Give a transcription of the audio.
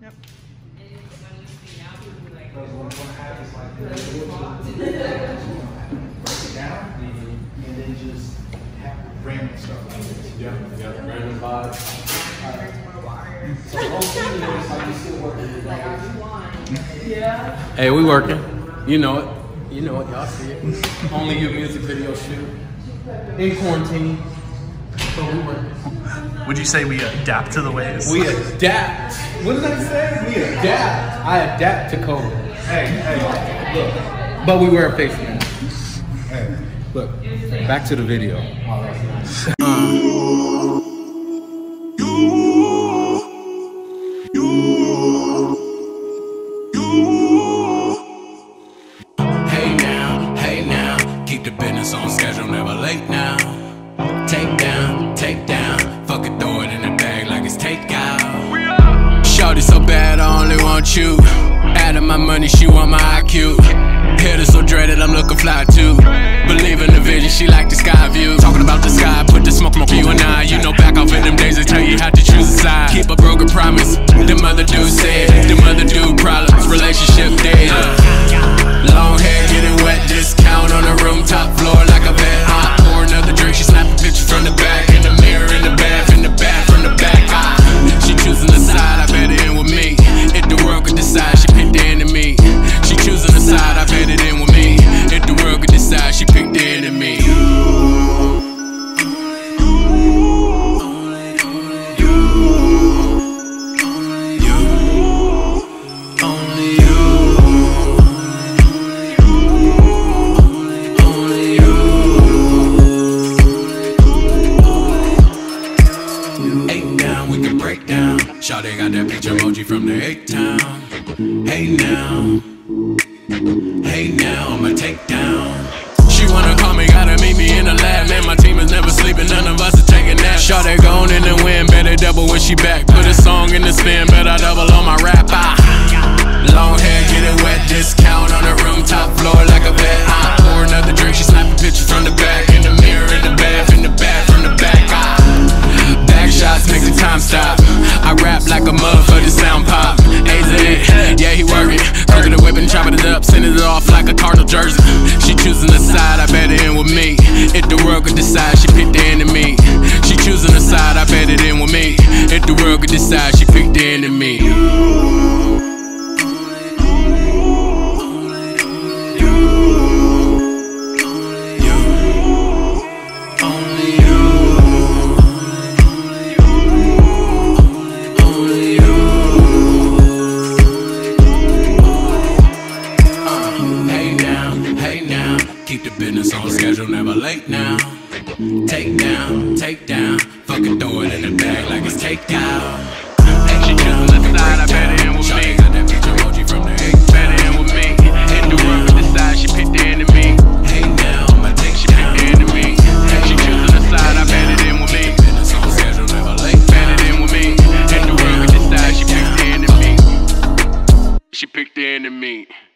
Yep. Because what happens like break it down and then just have random stuff like this. Yeah, random vibes. So the whole thing is like you still working with Hey, we working. You know it. You know it. Y'all see it. Only you music video shoot. In quarantine. So we working. Would you say we adapt to the ways? We adapt. What did I say? We adapt. I adapt to COVID. Hey, look. But we wear a face mask. Hey. Look, back to the video. Hey now, keep the business on schedule, never late now. Take down, fuck it, throw it in the bag like it's takeout. Shorty so bad, I only want you. Adding my money, she want my IQ. Hit her so dreaded, I'm looking fly too. Believe in the vision, she like the sky view. Talking about the sky, put the smoke for you and I. You know back off in them days, they tell you how to choose a side. Keep a broken promise, them other dudes said. Them other dude problems, relationship dead. Long hair getting wet, discount on the room, top floor like a vet. I pour another drink, she snap a picture from the back. In the mirror, in the bath, from the back. She choosing the side, I bet it in with me. If the world could decide, she picked the enemy. She choosing the side, I bet it in with me. If the world could decide, she picked the enemy. Shawty got that picture emoji from the A-Town. Hey now, I'ma take down. She wanna call me, gotta meet me in the lab. Man, my team is never sleeping, none of us are taking naps. Shawty gone in the wind, better double when she back. Put a song in the spin, better double on my rap. Long hair, getting wet, discount on the room, top floor like a vet. I pour another drink, she snap a picture from the back. In the mirror, in the bath, from the back. Back shots make the time stop. I rap like a mug for the sound pop. AZ, yeah, he working. Cooking the whip and chopping it up, sending it off like a Cardinal jersey. She choosing the side, I bet it in with me. If the world could decide, she picked the enemy. She choosing the side, I bet it in with me. If the world could decide, she picked the enemy. Keep the business on schedule, never late now. Take down, fucking throw it in the bag like it's takeout. She choosing the side, I bet it in with me. Got that picture emoji from the egg, bet it in with me. If the world could decide, she picked the enemy. Hey now, I'ma take she picked the enemy. She choosing the side, I bet it in with me. Business on schedule, never late. Bet it in with me. If the world could decide, she picked the enemy. She picked the enemy.